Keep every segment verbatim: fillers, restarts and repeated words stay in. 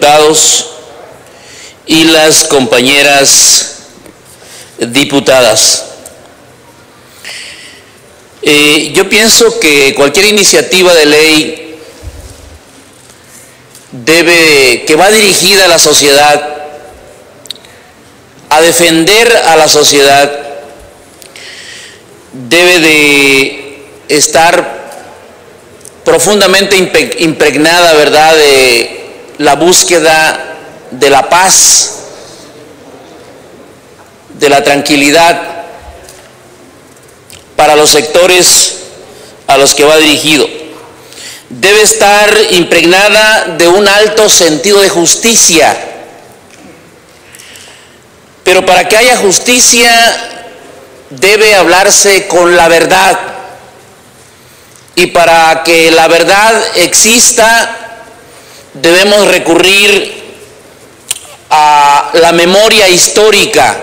diputados y las compañeras diputadas. Eh, yo pienso que cualquier iniciativa de ley debe, que va dirigida a la sociedad, a defender a la sociedad, debe de estar profundamente impregnada, ¿verdad?, de la búsqueda de la paz, de la tranquilidad para los sectores a los que va dirigido. Debe estar impregnada de un alto sentido de justicia, pero para que haya justicia debe hablarse con la verdad, y para que la verdad exista debemos recurrir a la memoria histórica.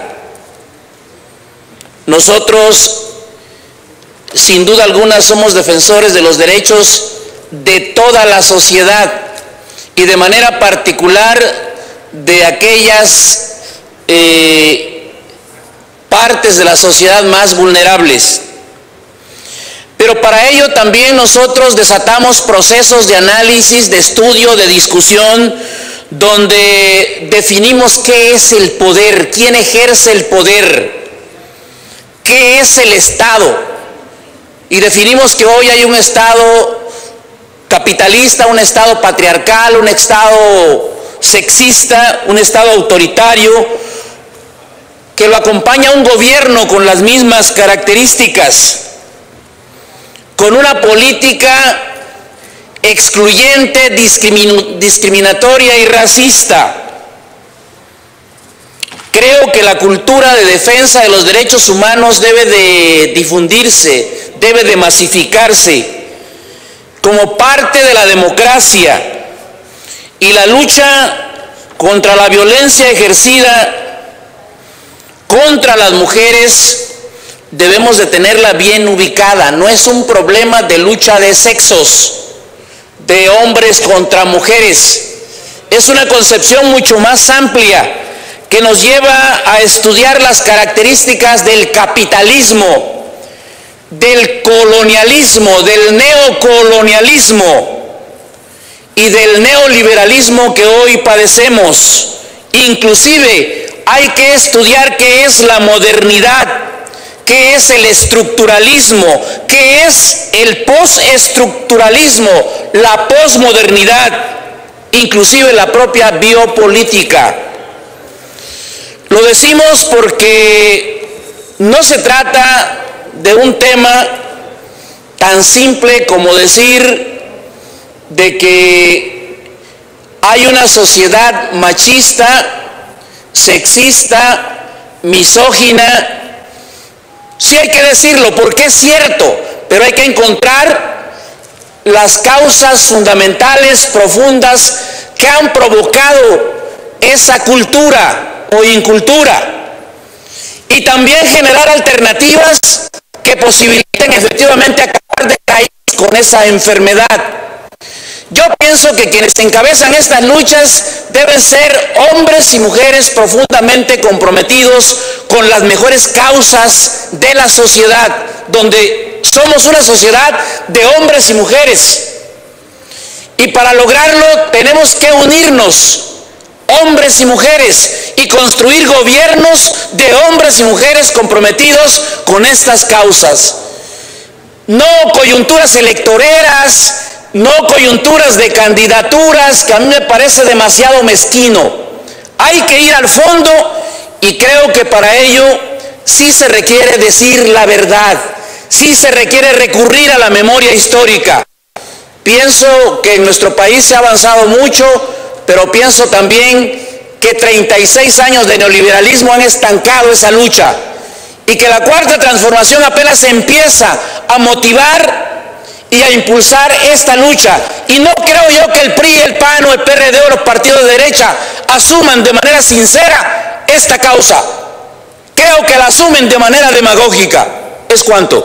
Nosotros, sin duda alguna, somos defensores de los derechos de toda la sociedad y de manera particular de aquellas eh, partes de la sociedad más vulnerables. Pero para ello también nosotros desatamos procesos de análisis, de estudio, de discusión, donde definimos qué es el poder, quién ejerce el poder, qué es el Estado. Y definimos que hoy hay un Estado capitalista, un Estado patriarcal, un Estado sexista, un Estado autoritario, que lo acompaña un gobierno con las mismas características, con una política excluyente, discrimin- discriminatoria y racista. Creo que la cultura de defensa de los derechos humanos debe de difundirse, debe de masificarse como parte de la democracia, y la lucha contra la violencia ejercida contra las mujeres debemos de tenerla bien ubicada. No es un problema de lucha de sexos, de hombres contra mujeres. Es una concepción mucho más amplia que nos lleva a estudiar las características del capitalismo, del colonialismo, del neocolonialismo y del neoliberalismo que hoy padecemos. Inclusive hay que estudiar qué es la modernidad, qué es el estructuralismo, qué es el postestructuralismo, la posmodernidad, inclusive la propia biopolítica. Lo decimos porque no se trata de un tema tan simple como decir de que hay una sociedad machista, sexista, misógina. Sí hay que decirlo porque es cierto, pero hay que encontrar las causas fundamentales, profundas, que han provocado esa cultura o incultura, y también generar alternativas que posibiliten efectivamente acabar de raíz con esa enfermedad. Yo pienso que quienes encabezan estas luchas deben ser hombres y mujeres profundamente comprometidos con las mejores causas de la sociedad, donde somos una sociedad de hombres y mujeres. Y para lograrlo tenemos que unirnos, hombres y mujeres, y construir gobiernos de hombres y mujeres comprometidos con estas causas. No coyunturas electoreras, no coyunturas de candidaturas, que a mí me parece demasiado mezquino. Hay que ir al fondo, y creo que para ello sí se requiere decir la verdad, sí se requiere recurrir a la memoria histórica. Pienso que en nuestro país se ha avanzado mucho, pero pienso también que treinta y seis años de neoliberalismo han estancado esa lucha, y que la cuarta transformación apenas empieza a motivar y a impulsar esta lucha. Y no creo yo que el P R I, el P A N o el P R D o los partidos de derecha asuman de manera sincera esta causa. Creo que la asumen de manera demagógica. Es cuanto.